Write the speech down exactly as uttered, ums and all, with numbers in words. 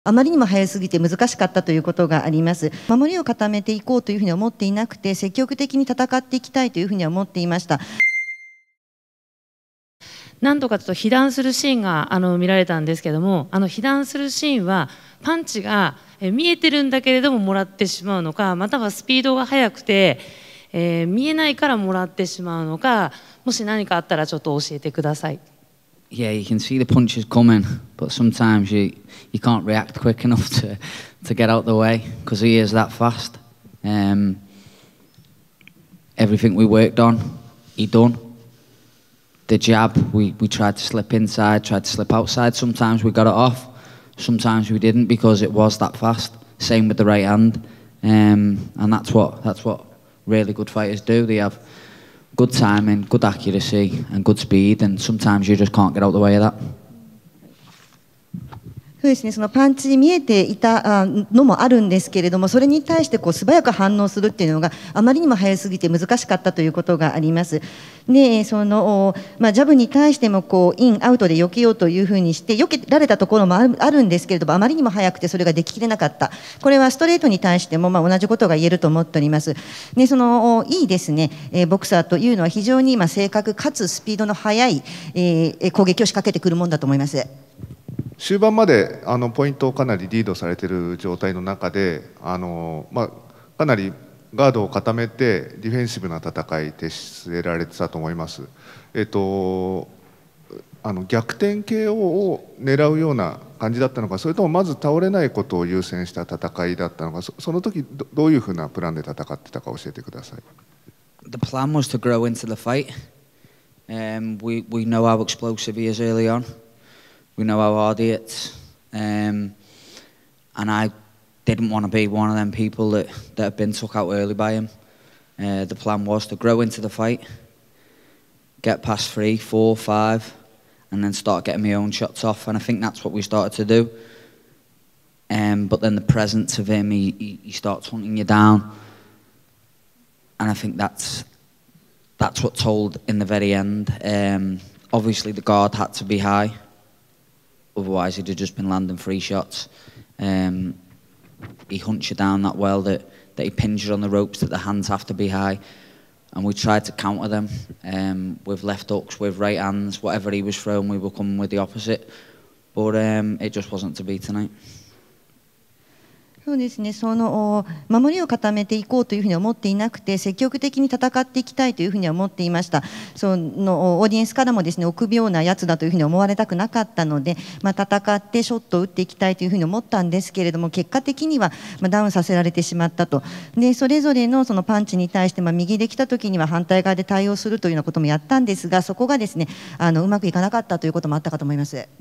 あまりにも早すぎて難しかったということがあります。守りを固めていこうというふうに思っていなくて、積極的に戦っていきたいというふうには思っていました。 何度かちょっと被弾するシーンがあの見られたんですけども、あの被弾するシーンはパンチが見えてるんだけれどももらってしまうのか、またはスピードが速くて、えー、見えないからもらってしまうのか、もし何かあったらちょっと教えてください。 Yeah, you can see the punches coming, but sometimes you, you can't react quick enough to, to get out the way because he is that fast. Um, everything we worked on, he done. The jab, we, we tried to slip inside, tried to slip outside. Sometimes we got it off, sometimes we didn't because it was that fast. Same with the right hand. Um, and that's what, that's what really good fighters do. They have good timing, good accuracy and good speed, and sometimes you just can't get out the way of that. そうですね、そのパンチに見えていたのもあるんですけれども、それに対してこう素早く反応するっていうのがあまりにも早すぎて難しかったということがあります。で、そのまあ、ジャブに対してもこうインアウトで避けようというふうにして避けられたところもある、あるんですけれども、あまりにも早くてそれができきれなかった。これはストレートに対してもまあ同じことが言えると思っております。で、そのいいですね、ボクサーというのは非常にまあ正確かつスピードの速い、えー、攻撃を仕掛けてくるものだと思います。 終盤まであのポイントをかなりリードされている状態の中で、あの、まあ、かなりガードを固めてディフェンシブな戦いで据えられてたと思います。えっと、あの逆転 ケーオー を狙うような感じだったのか、それともまず倒れないことを優先した戦いだったのか、そ, その時 ど, どういうふうなプランで戦ってたか教えてください。 The plan was to grow into the fight. Um, we, we know how explosive he is early on. We know how hard he hits, um, and I didn't want to be one of them people that, that have been took out early by him. Uh, the plan was to grow into the fight, get past three, four, five, and then start getting my own shots off, and I think that's what we started to do. Um, but then the presence of him, he, he, he starts hunting you down, and I think that's, that's what told in the very end. Um, obviously the guard had to be high. Otherwise, he'd have just been landing free shots. Um, he hunts you down that well that, that he pins you on the ropes, that the hands have to be high. And we tried to counter them um, with left hooks, with right hands. Whatever he was throwing, we were coming with the opposite. But um, it just wasn't to be tonight. そうですね、その守りを固めていこうというふうに思っていなくて、積極的に戦っていきたいというふうには思っていました。そのオーディエンスからもですね、臆病なやつだというふうに思われたくなかったので、まあ、戦ってショットを打っていきたいというふうに思ったんですけれども、結果的にはまあダウンさせられてしまったと。で、それぞれのそのパンチに対してまあ右で来た時には反対側で対応するというようなこともやったんですが、そこがですね、あのうまくいかなかったということもあったかと思います。